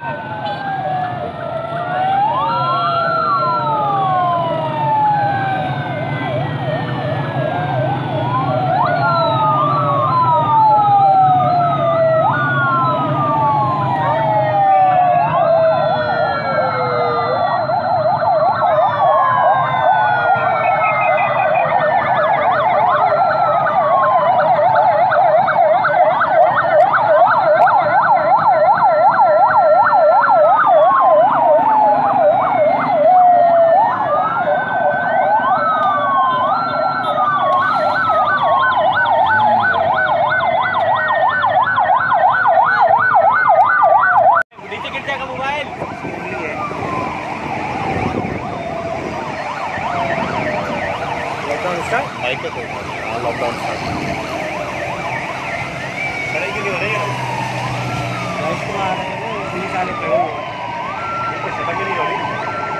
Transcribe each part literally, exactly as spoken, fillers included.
Bike पे हाँ lockdown start सड़क के लिए हो रही है बाइक को आ रहे हैं पुलिस वाले खड़े हुए हैं सड़क के लिए हो रही है।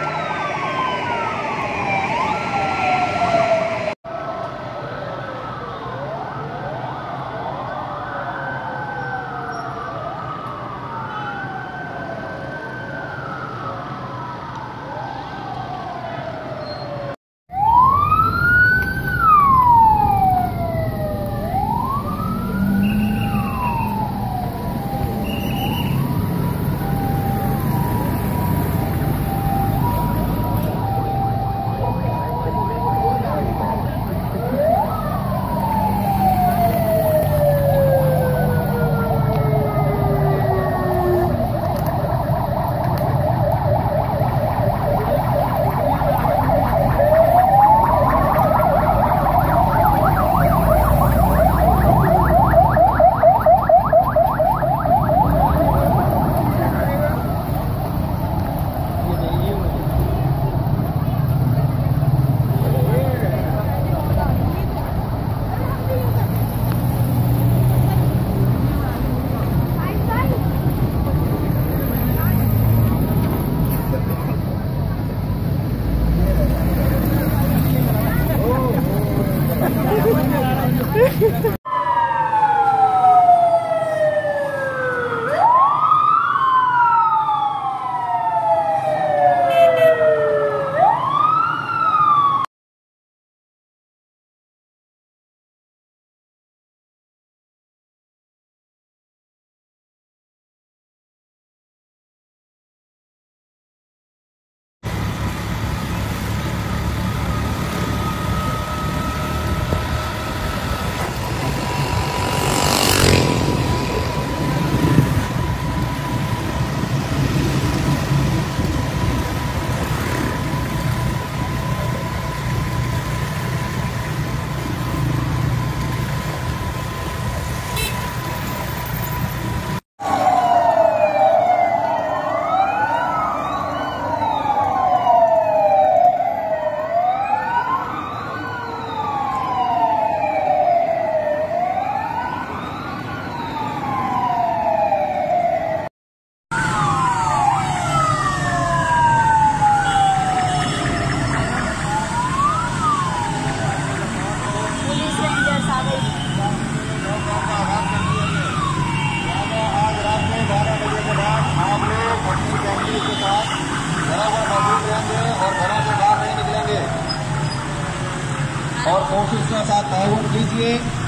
और कोशिश के साथ ताउन कीजिए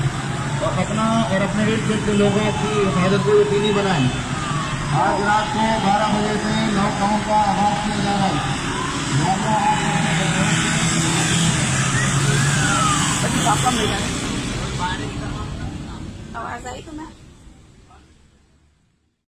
और अपना और अपने इर्द गिर्द के लोगों की हिफाजत को यकीनी बनाएं। आज रात को बारह बजे से लॉकडाउन का आगाज किया जा रहा है। आवाज आई तो मैं